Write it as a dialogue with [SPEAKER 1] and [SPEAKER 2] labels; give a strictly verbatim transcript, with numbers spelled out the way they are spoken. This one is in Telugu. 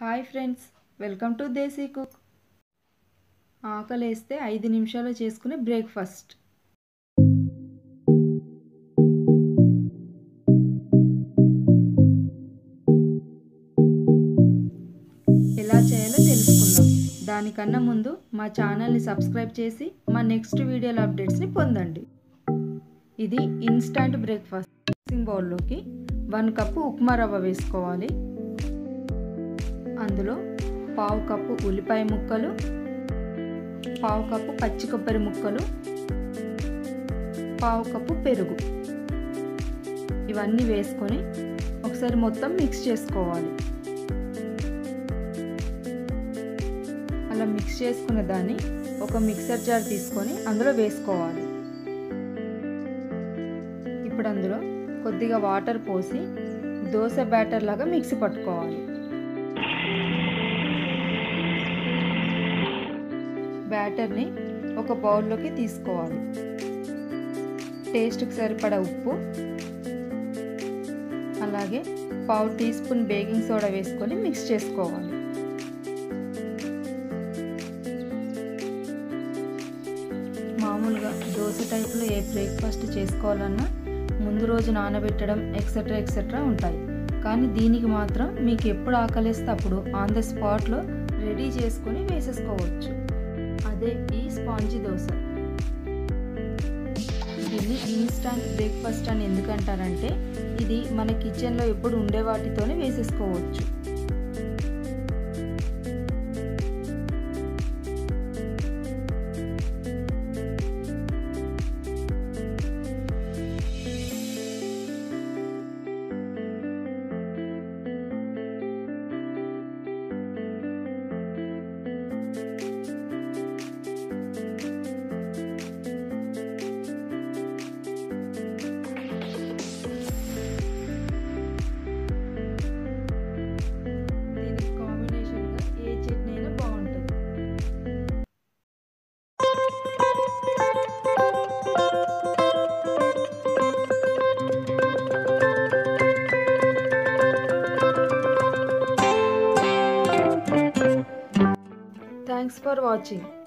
[SPEAKER 1] Hi friends, welcome to Desi cook. ఆకలేస్తే ఐదు నిమిషాల్లో చేసుకునే బ్రేక్ఫాస్ట్. ఎలా చేయాలో తెలుసుకుందాం. దానికన్నా ముందు మా ఛానల్ని సబ్స్క్రైబ్ చేసి మా నెక్స్ట్ వీడియోల అప్డేట్స్ని పొందండి. ఇది ఇన్స్టంట్ బ్రేక్ఫాస్ట్. మిక్సింగ్ బౌల్లోకి వన్ కప్పు ఉప్మా రవ్వ వేసుకోవాలి. అందులో పావు కప్పు ఉల్లిపాయ ముక్కలు, పావు కప్పు పచ్చి కొబ్బరి ముక్కలు, పావు కప్పు పెరుగు ఇవన్నీ వేసుకొని ఒకసారి మొత్తం మిక్స్ చేసుకోవాలి. అలా మిక్స్ చేసుకున్న దాన్ని ఒక మిక్సర్ జార్ తీసుకొని అందులో వేసుకోవాలి. ఇప్పుడు అందులో కొద్దిగా వాటర్ పోసి దోశ బ్యాటర్ లాగా మిక్సీ పట్టుకోవాలి. బ్యాటర్ని ఒక బౌల్లోకి తీసుకోవాలి. టేస్ట్కి సరిపడా ఉప్పు, అలాగే పావు టీ స్పూన్ బేకింగ్ సోడా వేసుకొని మిక్స్ చేసుకోవాలి. మామూలుగా దోశ టైప్లో ఏ బ్రేక్ఫాస్ట్ చేసుకోవాలన్నా ముందు రోజు నానబెట్టడం ఎక్సెట్రా ఎక్సెట్రా ఉంటాయి. కానీ దీనికి మాత్రం మీకు ఎప్పుడు ఆకలిస్తే అప్పుడు ఆన్ ద స్పాట్లో రెడీ చేసుకొని వేసేసుకోవచ్చు. అదే ఈ స్పాంజీ దోశ. దీన్ని ఇన్స్టంట్ బ్రేక్ఫాస్ట్ అని ఎందుకంటారంటే ఇది మన కిచెన్లో ఎప్పుడు ఉండే వాటితోనే వేసేసుకోవచ్చు. Thanks for watching.